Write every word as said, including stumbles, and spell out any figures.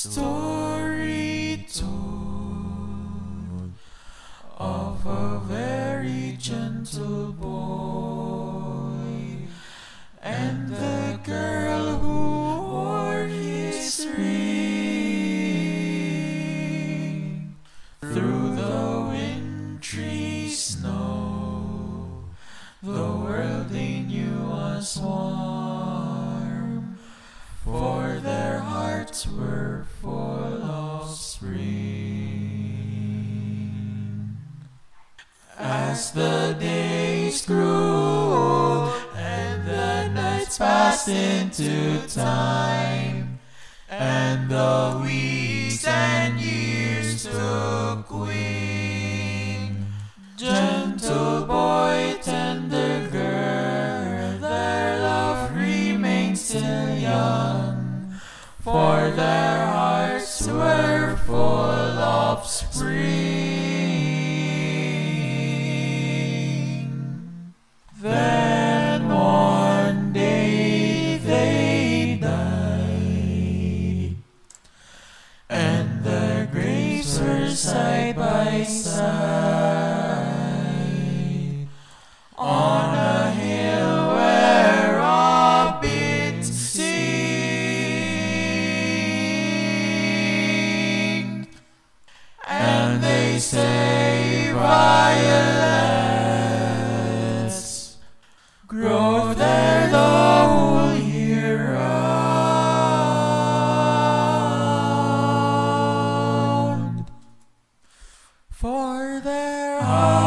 story told of a very gentle boy and the girl who wore his ring. Through the wintry snow, the world they knew was warm, for their hearts were full of spring. As the days grew old and the nights passed into time, and the weeks and years took wing, gentle boy, tender girl, their love remained still young, for their hearts were full of spring. Then one day they died, and their graves were side by side on a hill where robins sing, and they say violets grow there the whole year round, for their hearts